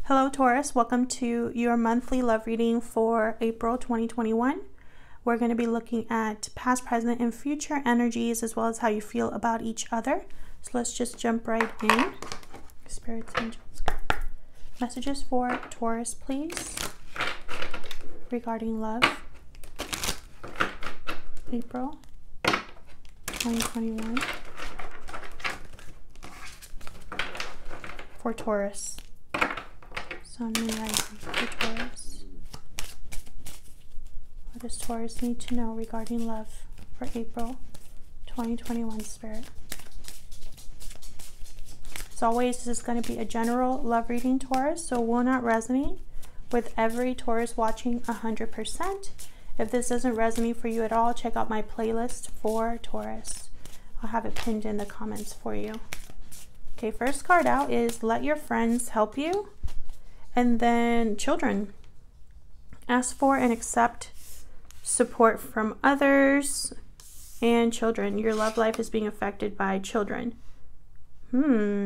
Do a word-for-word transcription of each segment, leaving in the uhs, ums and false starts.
Hello Taurus, welcome to your monthly love reading for April twenty twenty-one. We're going to be looking at past, present, and future energies as well as how you feel about each other. So let's just jump right in. Spirits, angels, messages for Taurus, please, regarding love. April twenty twenty-one for Taurus. Sun, Moon, Rising for Taurus. What does Taurus need to know regarding love for April twenty twenty-one, Spirit? As always, this is going to be a general love reading, Taurus, so will not resonate with every Taurus watching one hundred percent. If this doesn't resonate for you at all, check out my playlist for Taurus. I'll have it pinned in the comments for you. Okay, first card out is Let Your Friends Help You. And then children. Ask for and accept support from others and children. Your love life is being affected by children. Hmm.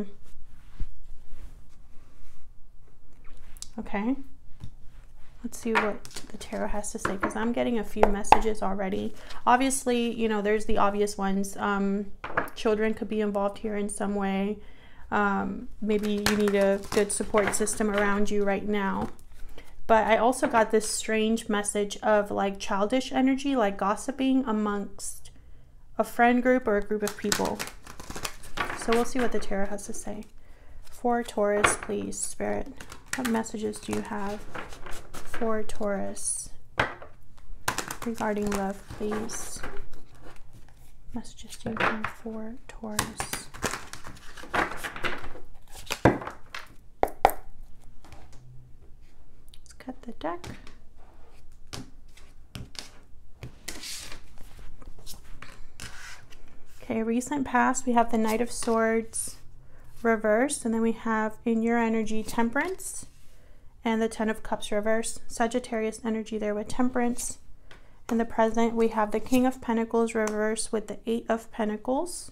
Okay. Let's see what the tarot has to say, because I'm getting a few messages already. Obviously, you know, there's the obvious ones. Um, children could be involved here in some way. Um, maybe you need a good support system around you right now. But I also got this strange message of like childish energy, like gossiping amongst a friend group or a group of people. So we'll see what the tarot has to say. For Taurus, please, Spirit. What messages do you have for Taurus regarding love, please? Messages do you have for Taurus? Cut the deck. Okay, recent past, we have the Knight of Swords reversed, and then we have in your energy Temperance and the Ten of Cups reversed. Sagittarius energy there with Temperance. In the present, we have the King of Pentacles reversed with the Eight of Pentacles.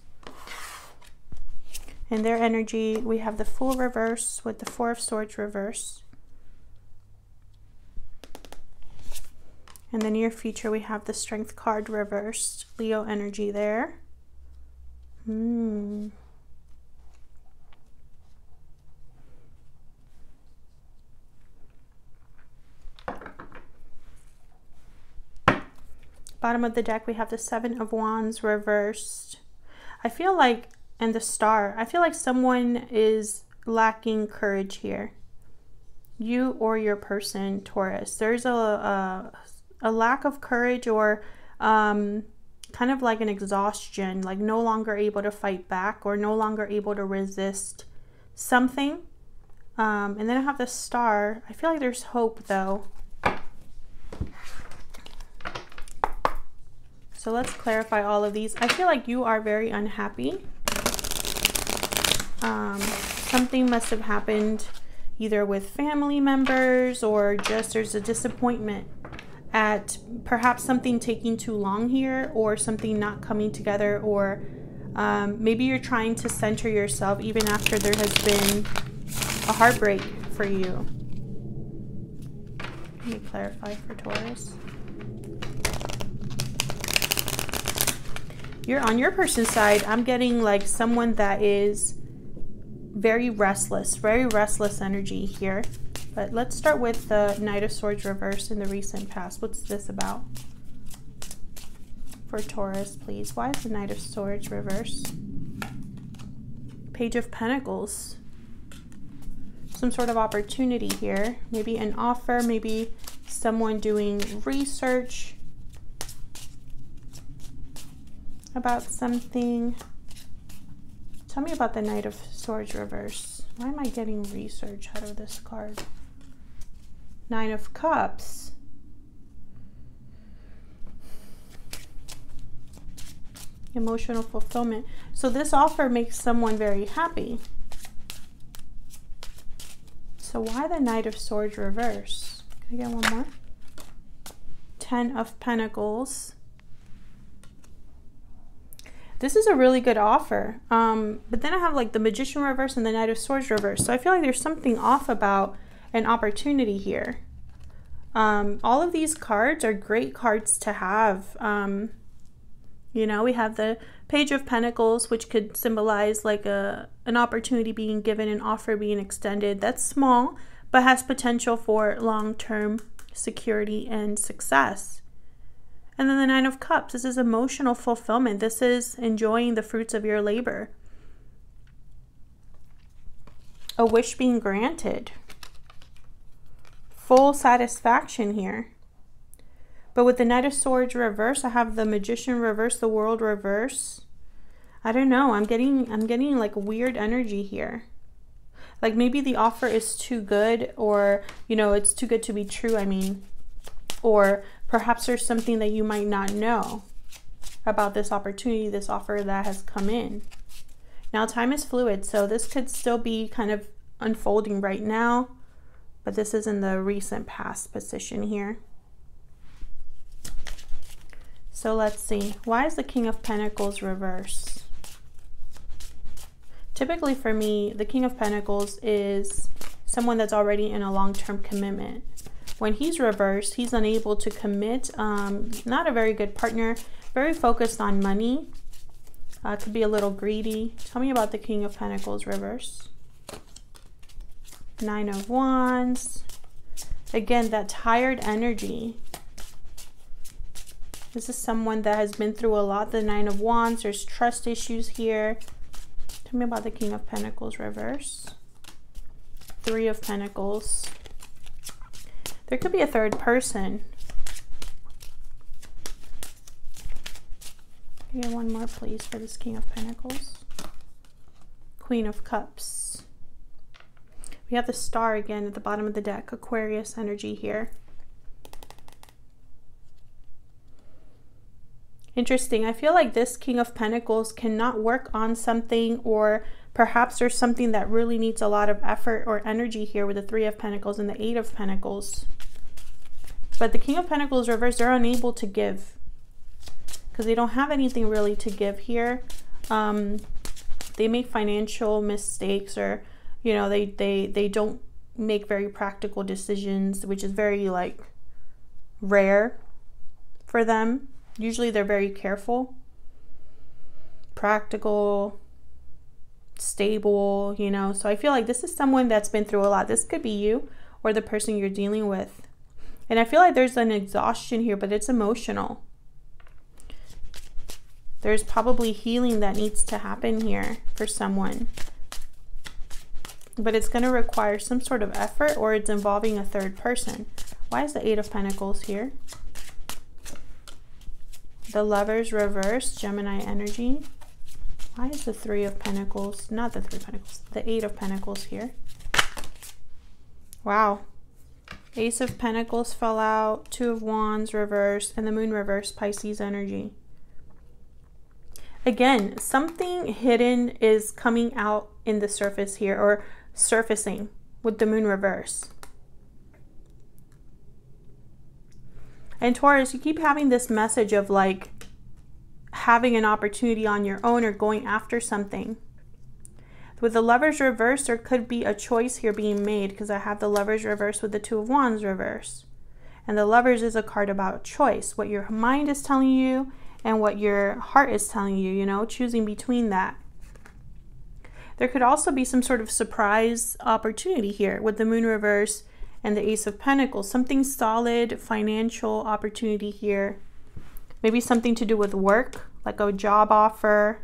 In their energy, we have the Fool reversed with the Four of Swords reversed. In the near future, we have the Strength card reversed. Leo energy there. Hmm. Bottom of the deck, we have the Seven of Wands reversed. I feel like, and the Star, I feel like someone is lacking courage here. You or your person, Taurus. There's a... a a lack of courage, or um, kind of like an exhaustion, like no longer able to fight back or no longer able to resist something. Um, and then I have the Star. I feel like there's hope though. So let's clarify all of these. I feel like you are very unhappy. Um, something must have happened either with family members or just there's a disappointment at perhaps something taking too long here, or something not coming together, or um, maybe you're trying to center yourself even after there has been a heartbreak for you. Let me clarify for Taurus. You're on your person's side. I'm getting like someone that is very restless, very restless energy here. But let's start with the Knight of Swords reversed in the recent past. What's this about? For Taurus, please. Why is the Knight of Swords reversed? Page of Pentacles. Some sort of opportunity here. Maybe an offer, maybe someone doing research about something. Tell me about the Knight of Swords reversed. Why am I getting research out of this card? Nine of Cups. Emotional fulfillment. So this offer makes someone very happy. So why the Knight of Swords reverse? Can I get one more? Ten of Pentacles. This is a really good offer. Um, but then I have like the Magician reverse and the Knight of Swords reverse. So I feel like there's something off about an opportunity here. Um, all of these cards are great cards to have. Um, you know, we have the Page of Pentacles, which could symbolize like a an opportunity being given, an offer being extended. That's small, but has potential for long-term security and success. And then the Nine of Cups. This is emotional fulfillment. This is enjoying the fruits of your labor. A wish being granted. Full satisfaction here. But with the Knight of Swords reverse, I have the Magician reverse, the World reverse. I don't know. I'm getting I'm getting like weird energy here. Like maybe the offer is too good, or you know, it's too good to be true, I mean. Or perhaps there's something that you might not know about this opportunity, this offer that has come in. Now time is fluid, so this could still be kind of unfolding right now, but this is in the recent past position here. So let's see. Why is the King of Pentacles reverse? Typically for me, the King of Pentacles is someone that's already in a long-term commitment. When he's reversed, he's unable to commit. Um, not a very good partner. Very focused on money. Uh, could be a little greedy. Tell me about the King of Pentacles reverse. Nine of Wands. Again, that tired energy. This is someone that has been through a lot. The Nine of Wands. There's trust issues here. Tell me about the King of Pentacles reverse. Three of Pentacles. There could be a third person. Get one more, please, for this King of Pentacles. Queen of Cups. We have the Star again at the bottom of the deck. Aquarius energy here. Interesting. I feel like this King of Pentacles cannot work on something, or perhaps there's something that really needs a lot of effort or energy here with the Three of Pentacles and the Eight of Pentacles. But the King of Pentacles reversed, they're unable to give because they don't have anything really to give here. Um, they make financial mistakes, or, you know, they, they, they don't make very practical decisions, which is very like rare for them. Usually they're very careful, practical, stable, you know. So I feel like this is someone that's been through a lot. This could be you or the person you're dealing with. And I feel like there's an exhaustion here, but it's emotional. There's probably healing that needs to happen here for someone. But it's going to require some sort of effort, or it's involving a third person. Why is the Eight of Pentacles here? The Lovers reverse, Gemini energy. Why is the Three of Pentacles, not the Three of Pentacles, the Eight of Pentacles here? Wow. Ace of Pentacles fell out, Two of Wands reverse, and the Moon reverse, Pisces energy. Again, something hidden is coming out in the surface here, or surfacing with the Moon reverse. And Taurus, you keep having this message of like having an opportunity on your own or going after something. With the Lovers reverse, there could be a choice here being made, because I have the Lovers reverse with the Two of Wands reverse. And the Lovers is a card about choice, what your mind is telling you and what your heart is telling you, you know, choosing between that. There could also be some sort of surprise opportunity here with the Moon reverse and the Ace of Pentacles. Something solid, financial opportunity here. Maybe something to do with work, like a job offer.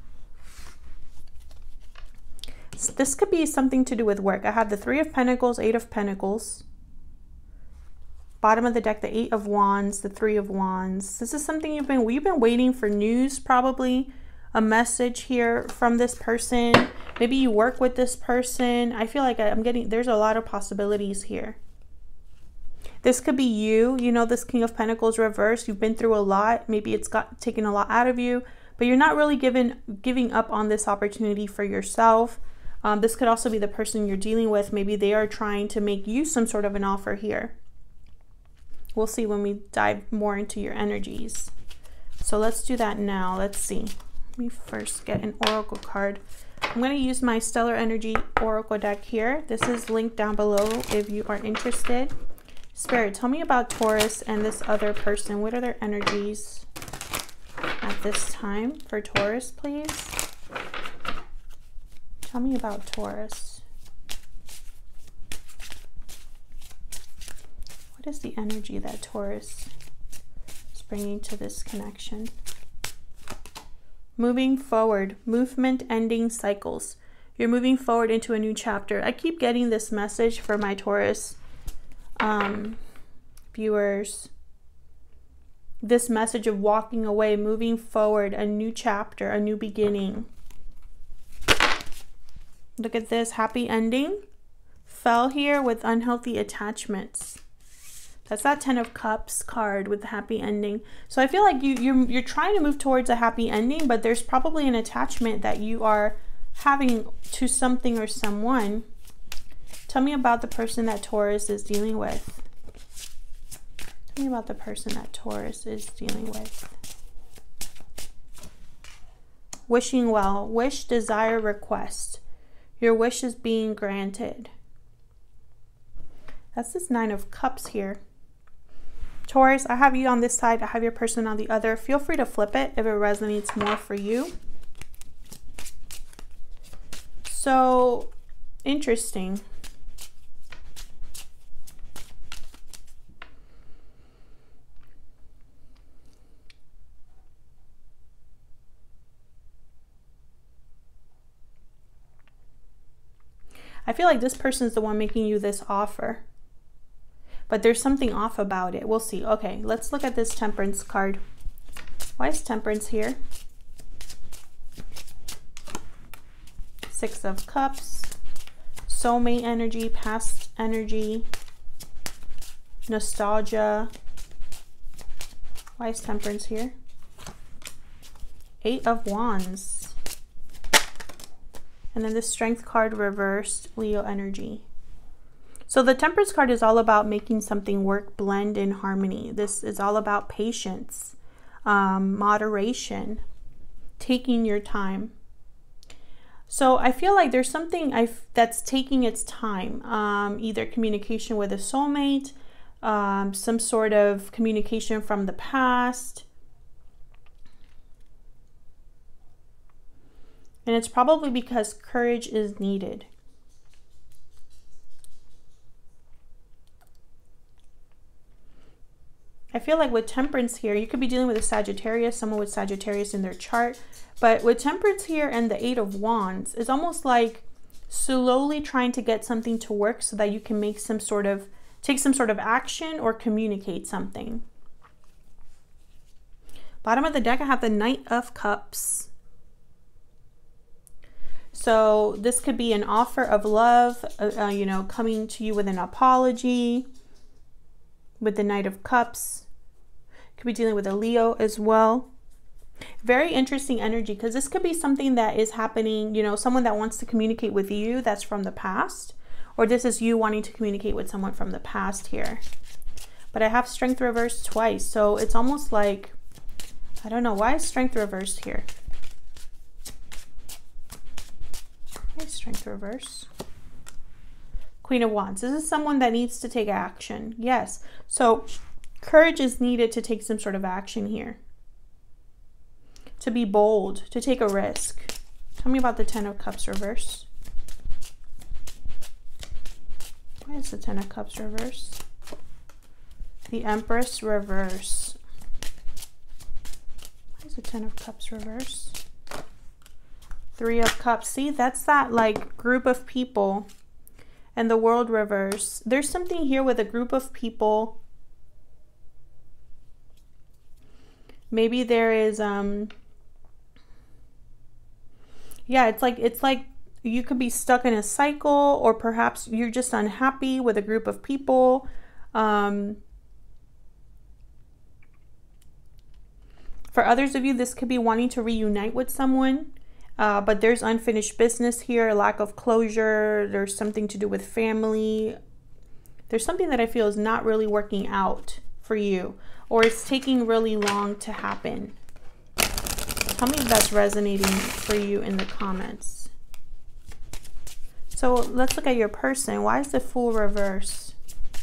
So this could be something to do with work. I have the Three of Pentacles, Eight of Pentacles. Bottom of the deck, the Eight of Wands, the Three of Wands. This is something you've been, you've been waiting for news, probably. A message here from this person. Maybe you work with this person. I feel like I'm getting, there's a lot of possibilities here. This could be you, you know, this King of Pentacles reverse. You've been through a lot. Maybe it's got taken a lot out of you, but you're not really giving, giving up on this opportunity for yourself. Um, this could also be the person you're dealing with. Maybe they are trying to make you some sort of an offer here. We'll see when we dive more into your energies. So let's do that now. Let's see. Let me first get an oracle card I'm going to use my Stellar Energy Oracle deck here. This is linked down below if you are interested. Spirit, tell me about Taurus and this other person. What are their energies at this time for Taurus, please? Tell me about Taurus. What is the energy that Taurus is bringing to this connection? Moving forward, movement ending cycles. You're moving forward into a new chapter. I keep getting this message for my Taurus um, viewers. This message of walking away, moving forward, a new chapter, a new beginning. Look at this, happy ending. Fell here with unhealthy attachments. That's that Ten of Cups card with the happy ending. So I feel like you, you're, you're trying to move towards a happy ending, but there's probably an attachment that you are having to something or someone. Tell me about the person that Taurus is dealing with. Tell me about the person that Taurus is dealing with. Wishing well. Wish, desire, request. Your wish is being granted. That's this Nine of Cups here. Taurus, I have you on this side. I have your person on the other. Feel free to flip it if it resonates more for you. So, interesting. I feel like this person is the one making you this offer. But there's something off about it. We'll see. Okay, let's look at this Temperance card. Why is Temperance here? Six of Cups. Soulmate energy, past energy. Nostalgia. Why is Temperance here? Eight of Wands. And then the Strength card reversed, Leo energy. So the Temperance card is all about making something work, blend in harmony. This is all about patience, um, moderation, taking your time. So I feel like there's something I've, that's taking its time, um, either communication with a soulmate, um, some sort of communication from the past. And it's probably because courage is needed. I feel like with Temperance here, you could be dealing with a Sagittarius, someone with Sagittarius in their chart. But with Temperance here and the Eight of Wands, it's almost like slowly trying to get something to work so that you can make some sort of, take some sort of action or communicate something. Bottom of the deck, I have the Knight of Cups. So this could be an offer of love, uh, uh, you know, coming to you with an apology. With the Knight of Cups. Could be dealing with a Leo as well. Very interesting energy, because this could be something that is happening, you know, someone that wants to communicate with you that's from the past. Or this is you wanting to communicate with someone from the past here. But I have Strength reversed twice. So it's almost like, I don't know, why is Strength reversed here? Why is Strength reversed? Queen of Wands. This is someone that needs to take action. Yes. So courage is needed to take some sort of action here. To be bold, to take a risk. Tell me about the Ten of Cups reverse. Why is the Ten of Cups reverse? The Empress reverse. Why is the Ten of Cups reverse? Three of Cups. See, that's that like group of people. And the World reverse. There's something here with a group of people. Maybe there is, um, yeah, it's like, it's like you could be stuck in a cycle, or perhaps you're just unhappy with a group of people. Um, for others of you, this could be wanting to reunite with someone. Uh, but there's unfinished business here, lack of closure. There's something to do with family. There's something that I feel is not really working out for you, or it's taking really long to happen. Tell me if that's resonating for you in the comments. So let's look at your person. Why is the Fool reverse?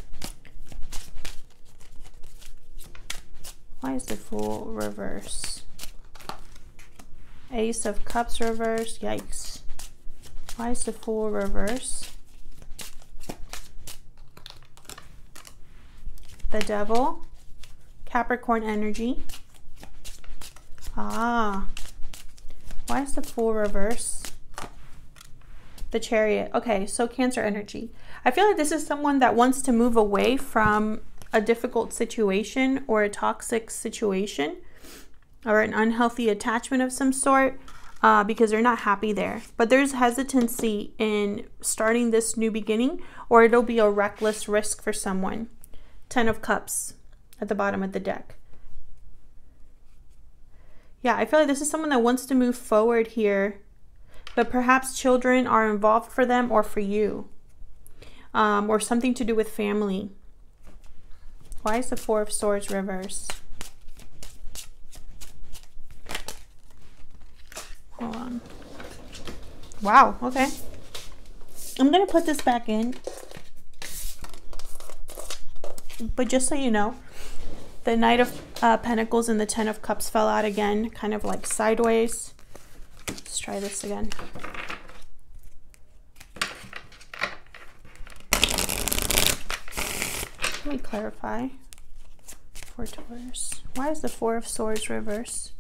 Why is the Fool reverse? Ace of Cups reverse. Yikes. Why is the Fool reverse? The Devil. Capricorn energy. Ah. Why is the Fool reverse? The Chariot. Okay, so Cancer energy. I feel like this is someone that wants to move away from a difficult situation or a toxic situation or an unhealthy attachment of some sort uh, because they're not happy there. But there's hesitancy in starting this new beginning, or it'll be a reckless risk for someone. Ten of Cups at the bottom of the deck. Yeah, I feel like this is someone that wants to move forward here, but perhaps children are involved for them or for you, um, or something to do with family. Why is the Four of Swords reverse? Hold on. Wow, okay. I'm going to put this back in. But just so you know, the Knight of uh, Pentacles and the Ten of Cups fell out again, kind of like sideways. Let's try this again. Let me clarify. For Taurus. Why is the Four of Swords reverse?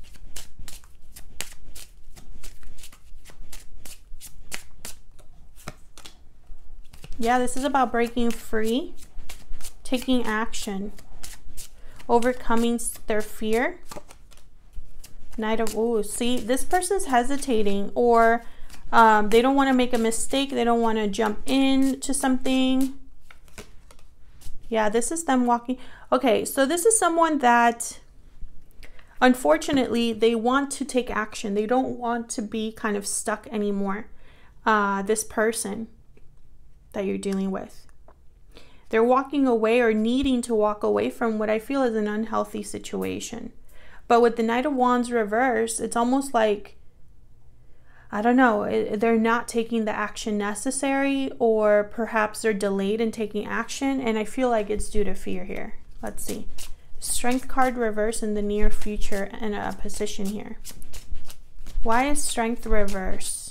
Yeah, this is about breaking free, taking action, overcoming their fear. Knight of, ooh, see, this person's hesitating, or um, they don't want to make a mistake. They don't want to jump into something. Yeah, this is them walking. Okay, so this is someone that, unfortunately, they want to take action. They don't want to be kind of stuck anymore. Uh, this person that you're dealing with. They're walking away or needing to walk away from what I feel is an unhealthy situation. But with the Knight of Wands reverse, it's almost like, I don't know, they're not taking the action necessary, or perhaps they're delayed in taking action. And I feel like it's due to fear here. Let's see. Strength card reverse in the near future in a position here. Why is Strength reverse?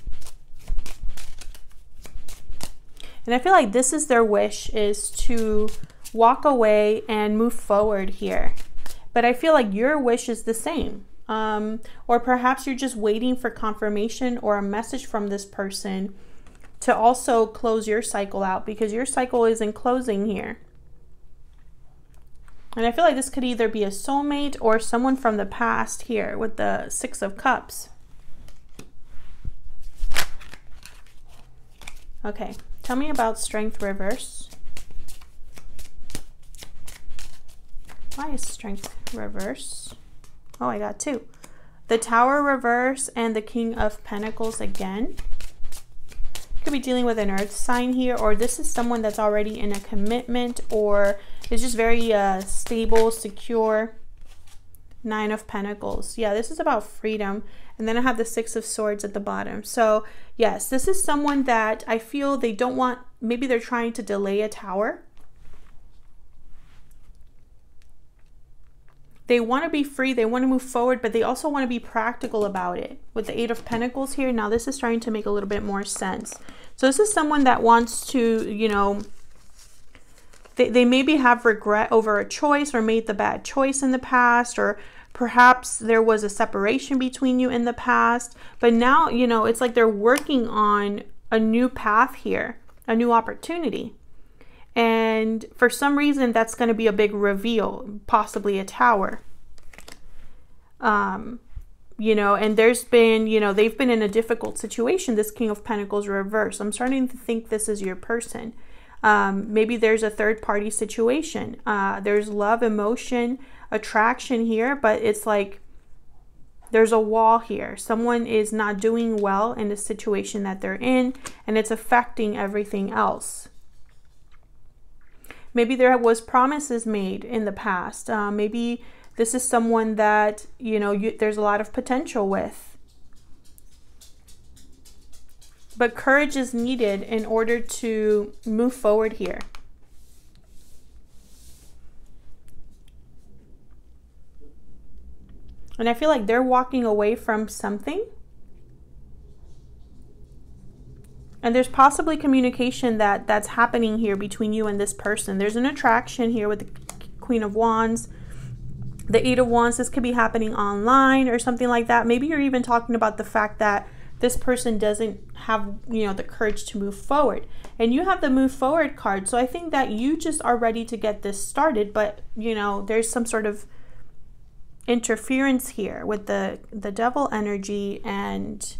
And I feel like this is their wish, is to walk away and move forward here. But I feel like your wish is the same. Um, or perhaps you're just waiting for confirmation or a message from this person to also close your cycle out, because your cycle isn't closing here. And I feel like this could either be a soulmate or someone from the past here with the Six of Cups. Okay, tell me about Strength reverse. Why is Strength reverse? Oh, I got two. The Tower reverse and the King of Pentacles again. Could be dealing with an earth sign here, or this is someone that's already in a commitment or is just very uh, stable, secure. Nine of Pentacles. Yeah, this is about freedom. And then I have the Six of Swords at the bottom. So yes, this is someone that I feel they don't want, maybe they're trying to delay a tower. They want to be free, they want to move forward, but they also want to be practical about it. With the Eight of Pentacles here, now this is starting to make a little bit more sense. So this is someone that wants to, you know, they, they maybe have regret over a choice or made the bad choice in the past, or perhaps there was a separation between you in the past. But now, you know, it's like they're working on a new path here, a new opportunity. And for some reason, that's going to be a big reveal, possibly a tower. Um, you know, and there's been, you know, they've been in a difficult situation. This King of Pentacles reverse. I'm starting to think this is your person. Um, maybe there's a third party situation. Uh, there's love, emotion, attraction here, but it's like there's a wall here. Someone is not doing well in the situation that they're in, and it's affecting everything else. Maybe there was promises made in the past. Uh, maybe this is someone that, you know, you, there's a lot of potential with. but courage is needed in order to move forward here. And I feel like they're walking away from something. And there's possibly communication that that's happening here between you and this person. There's an attraction here with the Queen of Wands. The Eight of Wands, this could be happening online or something like that. Maybe you're even talking about the fact that this person doesn't have, you know, the courage to move forward. And you have the move forward card. So I think that you just are ready to get this started. But, you know, there's some sort of interference here with the, the Devil energy, and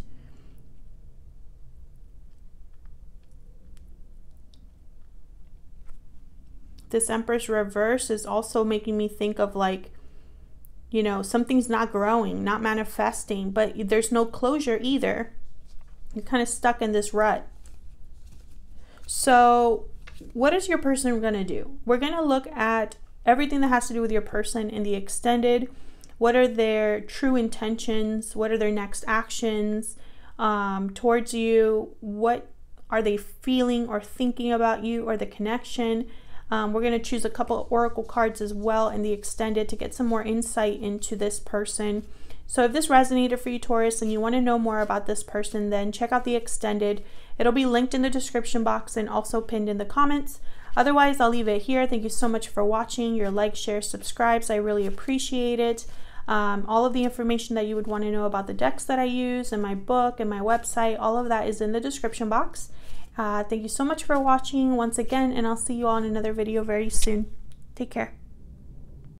this Empress reverse is also making me think of, like, you know, something's not growing, not manifesting, but there's no closure either. You're kind of stuck in this rut. So what is your person going to do? We're going to look at everything that has to do with your person in the extended. What are their true intentions? What are their next actions um, towards you? What are they feeling or thinking about you, or the connection? Um, we're going to choose a couple of oracle cards as well in the extended to get some more insight into this person. So if this resonated for you, Taurus, and you want to know more about this person, then check out the extended. It'll be linked in the description box and also pinned in the comments. Otherwise, I'll leave it here. Thank you so much for watching. Your likes, shares, subscribes, I really appreciate it. Um, all of the information that you would want to know about the decks that I use and my book and my website, all of that is in the description box. Uh, thank you so much for watching once again, and I'll see you all in another video very soon. Take care.